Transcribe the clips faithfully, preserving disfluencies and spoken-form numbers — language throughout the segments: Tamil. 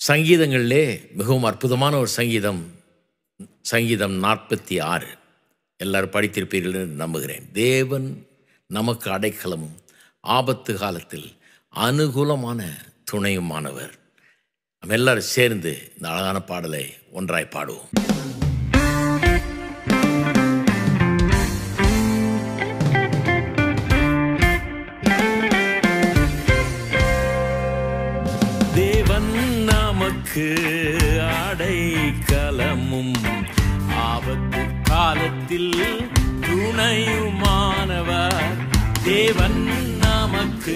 சங்கீதங்களிலே மிகவும் அற்புதமான ஒரு சங்கீதம் சங்கீதம் நாற்பத்தி ஆறு. எல்லாரும் படித்திருப்பீர்கள் என்று நம்புகிறேன். தேவன் நமக்கு அடைக்கலமும் ஆபத்து காலத்தில் அனுகூலமான துணையுமானவர். நம்ம எல்லாரும் சேர்ந்து இந்த அழகான பாடலை ஒன்றாய் பாடுவோம். தேவன் நமக்கு அடைக்கலமும் ஆபத்து காலத்தில் துணையுமானவர். தேவன் நமக்கு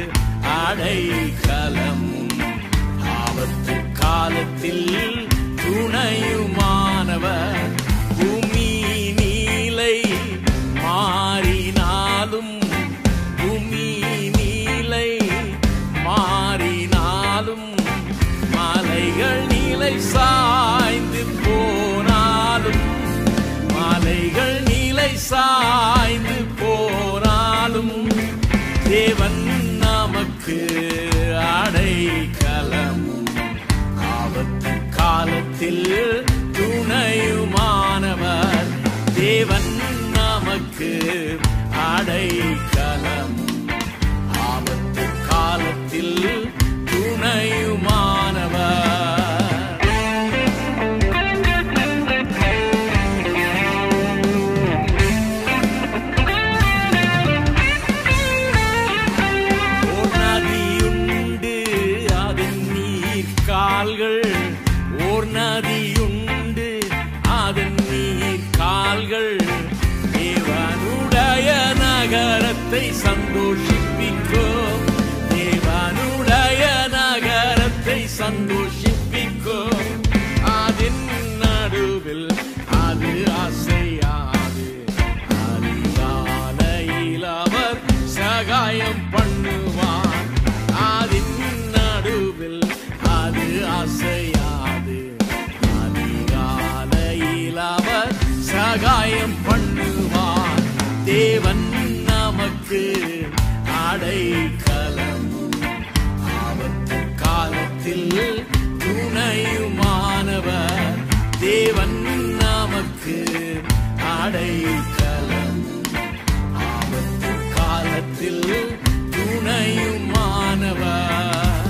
அடைக்கலமும் ஆபத்து காலத்தில் துணையுமானவர். பூமி நீலை மாறினாலும் பூமி நீலை மாறினாலும் மலைகள் நீலை சாய்ந்து போனாலும் மலைகள் நீலை சாய்ந்து போனாலும் தேவன் நமக்கு அடைக்கலமும் ஆபத்து காலத்தில் துணையுமானவர். தேவன் நமக்கு அடைக்கலமும் ஆபத்து காலத்தில் துணையுமானவர். ஓர் நதியுண்டு அதன் நீர் கால்கள் தேவனுடைய நகரத்தை சந்தோஷிப்பிக்கும். தேவனுடைய நகரத்தை சந்தோஷிப்பிக்கும். அதன் நடுவில் அது அசையாது. அதிகாலையில் அவர் சகாயம் பண்ணுவார். அதன் நடுவில் அது அசையாது. அதிகாலையில் அவர் சகாயம் பண்ணுவார். தேவன் நமக்கு அடைக்கலமும் ஆபத்து காலத்தில் துணையுமானவர். தேவன் நமக்கு அடைக்கலமும் ஆபத்து காலத்தில் துணையுமானவர்.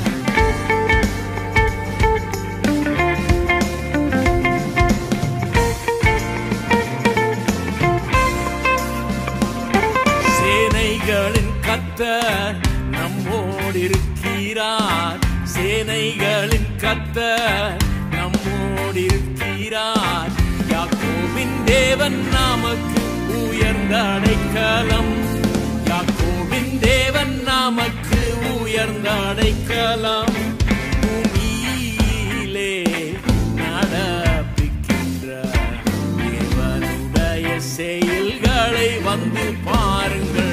கர்த்தர் நம்மோடு இருக்கிறார். சேனைகளின் கர்த்தர் நம்மோடு இருக்கிறார். யாக்கோபின் தேவன் நமக்கு உயர்ந்த அடைக்கலம். யாக்கோபின் தேவன் நமக்கு உயர்ந்த அடைக்கலம். பூமியிலே நடப்பிக்கின்ற தேவனுடைய செயல்களை வந்து பாருங்கள்.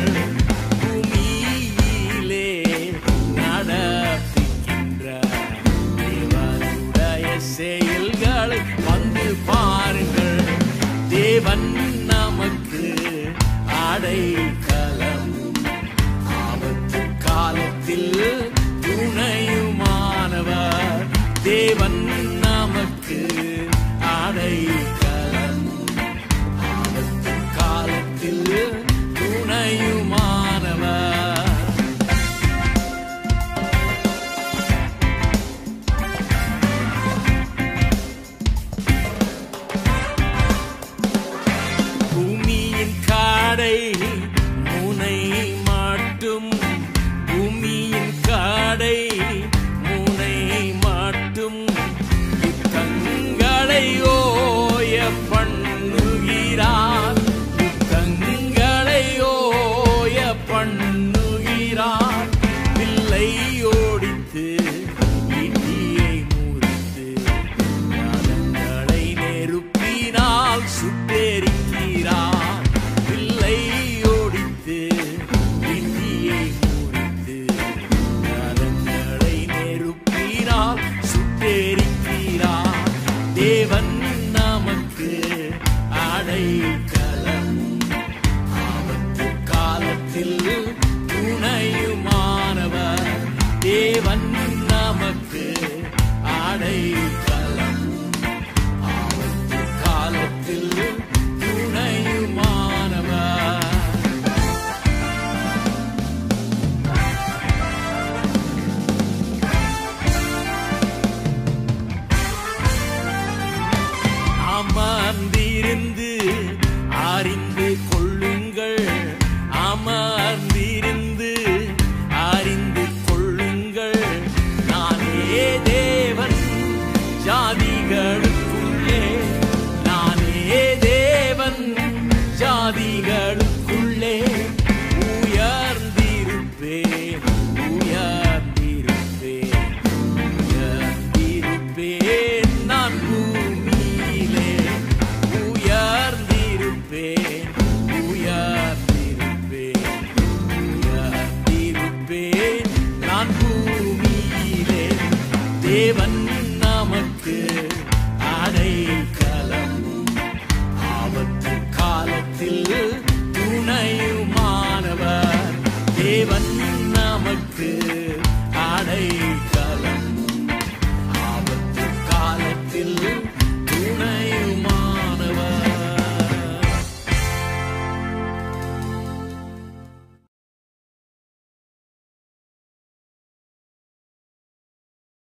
செயல்களை வந்து பாருங்கள். தேவன் நமக்கு அடைக்கலமும் ஆபத்து காலத்தில் துணையுமானவர். தேவன் நமக்கு அடைக்கலமும் ஆபத்து காலத்தில் துணையுமானவர். முனை மாட்டும் பூமியின் காடை முனை மாட்டும் யுத்தங்களை ஓய பண்ணுகிறார். யுத்தங்களை ஓய பண்ணுகிறார். பிள்ளை ஓடித்து இடியை முறித்து ஞானங்களை நெருப்பினால் சுட்டெரிக்கிறார். தேவன் நமக்கு அடைக்கலமும் ஆபத்து காலத்தில் துணையுமானவர். தேவன் நமக்கு தேவன் நமக்கு